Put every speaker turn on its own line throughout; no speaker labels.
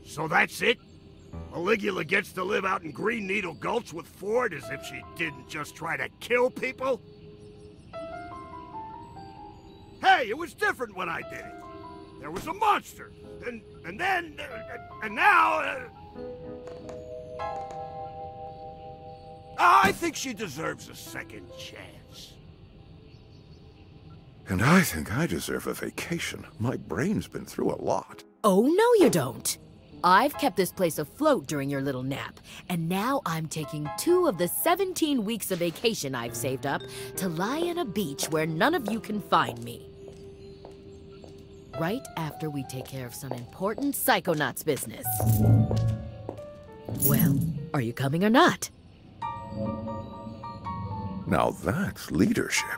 So that's it? Caligula gets to live out in Green Needle Gulch with Ford as if she didn't just try to kill people? Hey, it was different when I did it. There was a monster, and then, and now... I think she deserves a second chance.
And I think I deserve a vacation. My brain's been through a lot.
Oh, no you don't. I've kept this place afloat during your little nap, and now I'm taking 2 of the 17 weeks of vacation I've saved up to lie on a beach where none of you can find me. Right after we take care of some important Psychonauts business. Well, are you coming or not?
Now that's leadership.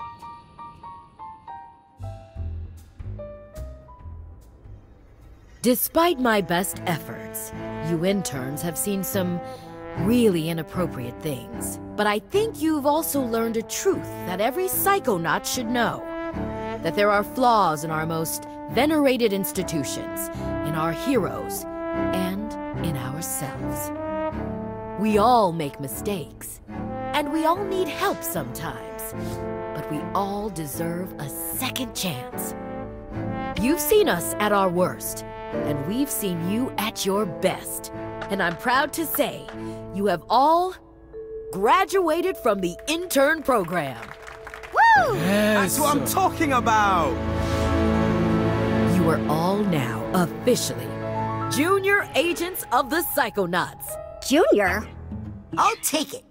Despite my best efforts, you interns have seen some really inappropriate things. But I think you've also learned a truth that every Psychonaut should know. That there are flaws in our most venerated institutions, in our heroes, and in ourselves. We all make mistakes, and we all need help sometimes, but we all deserve a second chance. You've seen us at our worst, and we've seen you at your best. And I'm proud to say, you have all graduated from the intern program.
Woo! Yes. That's what I'm talking about!
You are all now officially Junior Agents of the Psychonauts.
Junior? I'll take it.